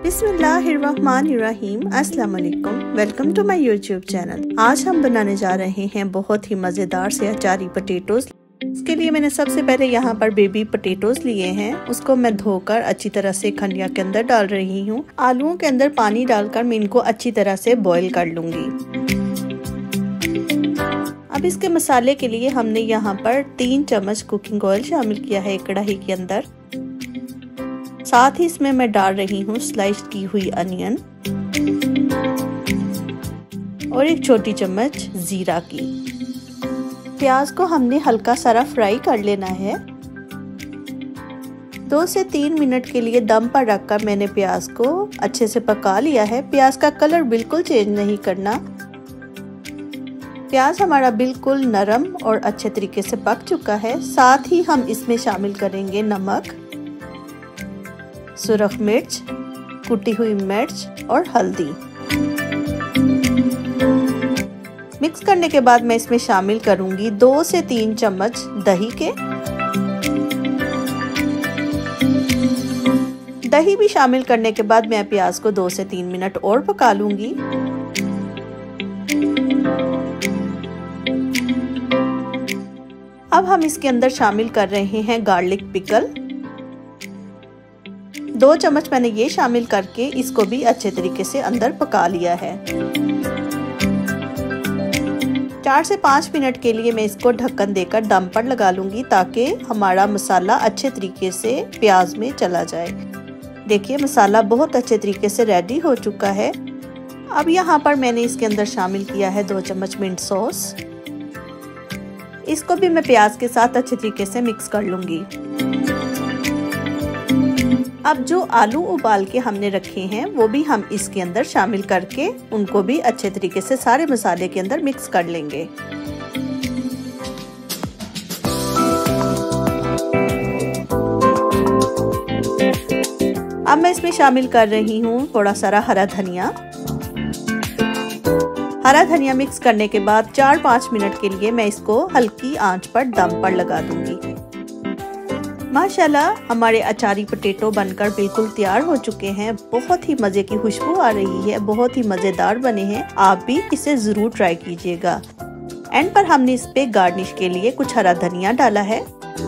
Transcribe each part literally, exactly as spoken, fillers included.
बिस्मिल्लाहिर्रहमानिर्रहीम, अस्सलाम वालेकुम। Welcome to my YouTube channel. आज हम बनाने जा रहे हैं बहुत ही मज़ेदार से अचारी पोटैटोज। इसके लिए मैंने सबसे पहले यहाँ पर बेबी पोटैटोज लिए हैं। उसको मैं धोकर अच्छी तरह से खंडिया के अंदर डाल रही हूँ। आलूओं के अंदर पानी डालकर मैं इनको अच्छी तरह से बॉईल कर लूंगी। अब इसके मसाले के लिए हमने यहाँ पर तीन चम्मच कुकिंग ऑयल शामिल किया है कढ़ाई के अंदर। साथ ही इसमें मैं डाल रही हूँ स्लाइस की हुई अनियन और एक छोटी चम्मच जीरा की। प्याज को हमने हल्का सारा फ्राई कर लेना है। दो से तीन मिनट के लिए दम पर रखकर मैंने प्याज को अच्छे से पका लिया है। प्याज का कलर बिल्कुल चेंज नहीं करना। प्याज हमारा बिल्कुल नरम और अच्छे तरीके से पक चुका है। साथ ही हम इसमें शामिल करेंगे नमक, सुरख मिर्च, कुटी हुई मिर्च और हल्दी। मिक्स करने के बाद मैं इसमें शामिल करूंगी दो से तीन चम्मच दही के। दही भी शामिल करने के बाद मैं प्याज को दो से तीन मिनट और पका लूंगी। अब हम इसके अंदर शामिल कर रहे हैं गार्लिक पिकल। दो चम्मच मैंने ये शामिल करके इसको भी अच्छे तरीके से अंदर पका लिया है। चार से पाँच मिनट के लिए मैं इसको ढक्कन देकर दम पर लगा लूंगी ताकि हमारा मसाला अच्छे तरीके से प्याज में चला जाए। देखिए मसाला बहुत अच्छे तरीके से रेडी हो चुका है। अब यहाँ पर मैंने इसके अंदर शामिल किया है दो चम्मच मिंट सॉस। इसको भी मैं प्याज के साथ अच्छे तरीके से मिक्स कर लूंगी। अब जो आलू उबाल के हमने रखे हैं वो भी हम इसके अंदर शामिल करके उनको भी अच्छे तरीके से सारे मसाले के अंदर मिक्स कर लेंगे। अब मैं इसमें शामिल कर रही हूँ थोड़ा सारा हरा धनिया। हरा धनिया मिक्स करने के बाद चार पाँच मिनट के लिए मैं इसको हल्की आंच पर दम पर लगा दूंगी। माशाल्लाह हमारे अचारी पोटैटो बनकर बिल्कुल तैयार हो चुके हैं। बहुत ही मज़े की खुशबू आ रही है, बहुत ही मज़ेदार बने हैं। आप भी इसे ज़रूर ट्राई कीजिएगा। एंड पर हमने इस पे गार्निश के लिए कुछ हरा धनिया डाला है।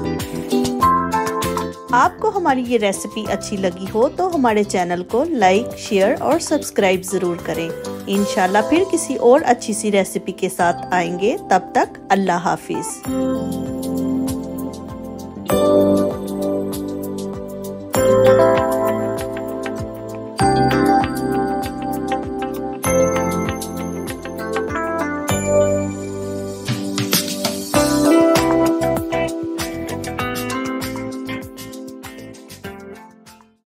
आपको हमारी ये रेसिपी अच्छी लगी हो तो हमारे चैनल को लाइक, शेयर और सब्सक्राइब ज़रूर करें। इंशाल्लाह फिर किसी और अच्छी सी रेसिपी के साथ आएंगे। तब तक अल्लाह हाफिज।